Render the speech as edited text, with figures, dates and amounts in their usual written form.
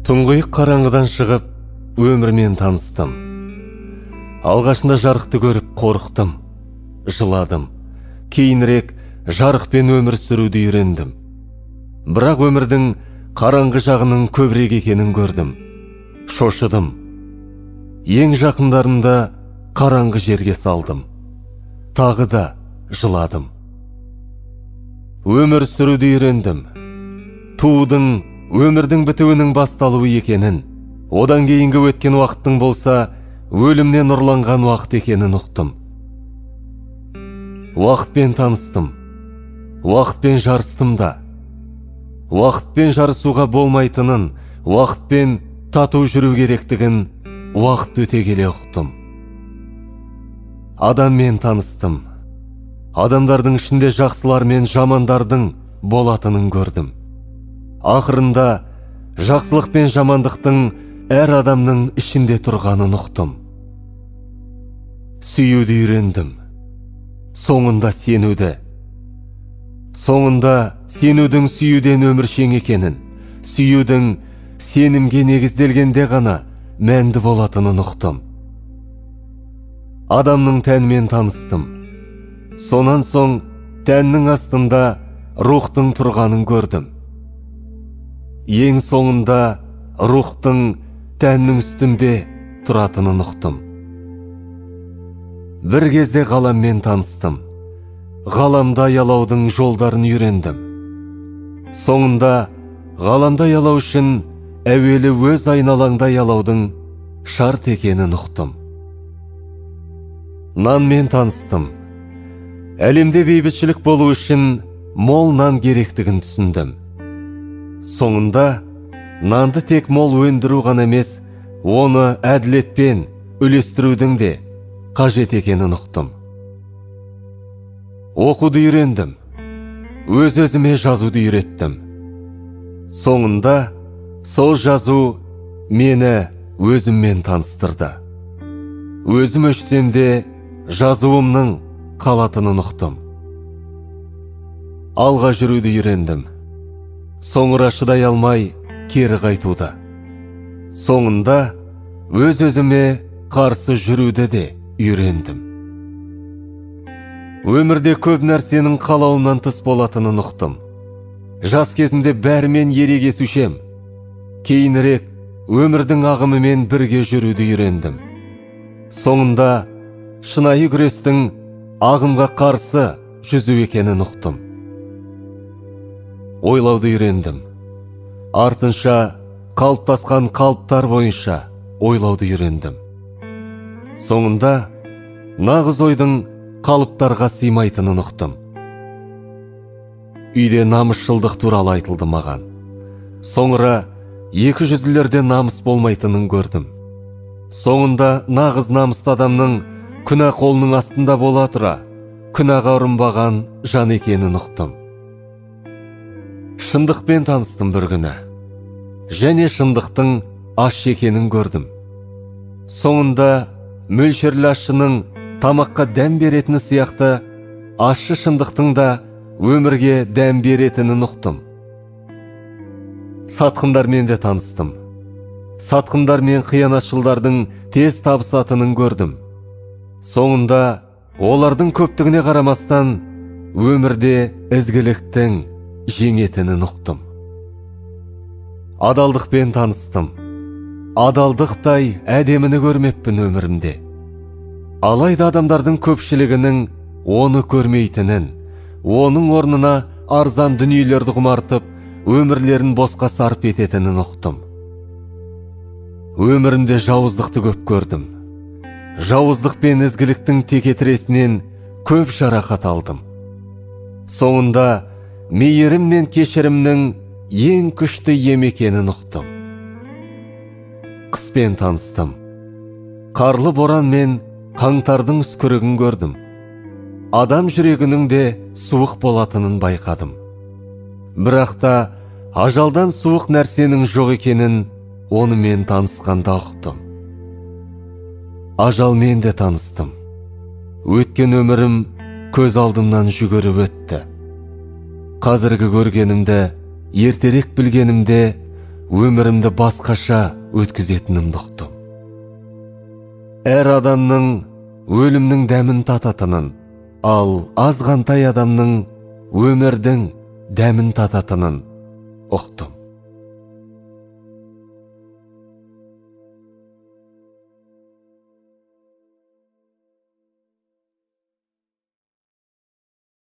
Тұңғиық қараңғыдан шығып, өмірмен таныстым. Алғашында жарықты көріп қорықтым, жыладым. Кейінірек жарықпен өмір сүруді үйрендім. Бірақ өмірдің қараңғы жағының көбірек екенін көрдім. Шошыдым. Ең жақындарымда қараңғы жерге салдым. Тағы да жыладым. Өмір сүруді үйрендім. Туудың, өмірдің бітуінің басталуы екенін, одан кейінгі өткен уақыттың болса, өлімнен ұрланған уақыт екенін ұқтым. Уақытпен таныстым. Уақытпен жарыстым да. Уақытпен жарысуға болмайтынын, уақытпен тату жүру керектігін уақыт өте келе ұқтым. Адаммен таныстым. Адамдардың ішінде жақсылар мен жамандардың болатынын көрдім. Ақырында жақсылық пен жамандықтың әр адамның ішінде тұрғанын ұқтым. Сүюді үйрендім. Соңында сенуді. Соңында сенудің сүюден өміршең екенін, сүюдің сенімге негізделгенде ғана мәнді болатынын ұқтым. Адамның тәнімен таныстым. Сонан соң тәннің астында рухтың тұрғанын көрдім. Ең соңында рухтың тәннің үстінде тұратынын ұқтым. Бір кезде ғаламмен таныстым. Ғаламда аялаудың жолдарын үйрендім. Соңында ғаламда аялау үшін әуелі өз айналаңда аялаудың шарт екенін ұқтым. Нанмен таныстым. Әлемде бейбітшілік болу үшін мол нан керектігін түсіндім. Соңында нанды тек мол өндіру ғана емес, оны әділетпен үлестірудің де қажет екенін ұқтым. Оқуды үйрендім. Өз-өзіме жазуды үйреттім. Соңында сол жазу мені өзіммен таныстырды. Өзім өшсем де жазуымның қалатынын ұқтым. Алға жүруді үйрендім. Соңыра шыдай алмай кері қайтуды. Соңында өз-өзіме қарсы жүруді де үйрендім. Өмірде көп нәрсенің қалауымнан тыс болатынын ұқтым. Жас кезімде бәрімен ерегесушем. Кейінірек өмірдің ағымымен бірге жүруді үйрендім. Соңында шынайы күрестің ағымға қарсы жүзу екенін ұқтым. Ойлауды үйрендім. Артынша қалыптасқан қалыптар бойынша ойлауды үйрендім. Соңында нағыз ойдың қалыптарға сыймайтынын ұқтым. Үйде намысшылдық туралы айтылды маған. Соңыра екі жүзділерде намыс болмайтынын көрдім. Соңында нағыз намысты адамның күнә қолының астында бола тұра, күнәға ұрынбаған жан екенін ұқтым. Шындықпен таныстым бір күні. Және шындықтың аш екенін көрдім. Соңында мөлшерлі ашшының тамаққа дәм беретіні сияқты ащы шындықтың да өмірге дәм беретінін ұқтым. Сатқындармен де таныстым. Сатқындар мен қиянатшылдардың тез табысатынын көрдім. Соңында олардың көптігіне қарамастан өмірде ізгіліктің жеңетінін ұқтым. Адалдықпен таныстым. Адалдықтай әдеміні көрмеппін өмірімде. Алайда адамдардың көпшілігінің оны көрмейтінін, оның орнына арзан дүниелерді құмартып, өмірлерін босқа сарп ететінін ұқтым. Өмірімде жауыздықты көп көрдім. Жауыздық пен ізгіліктің текетіресінен көп жарақат алдым. Соңында мейірім мен кешірімнің ең күшті ем екенін ұқтым. Қыспен таныстым. Қарлы боран мен қаңтардың үскірігін көрдім. Адам жүрегінің де суық болатынын байқадым. Бірақ та ажалдан суық нәрсенің жоқ екенін онымен танысқанда ұқтым. Ажалмен де таныстым. Өткен өмірім көз алдымнан жүгіріп өтті. Қазіргі көргенімді, ертерек білгенімде өмірімді басқаша өткізетінімді ұқтым. Әр адамның өлімнің дәмін тататынын, ал азғантай адамның өмірдің дәмін тататынын ұқтым.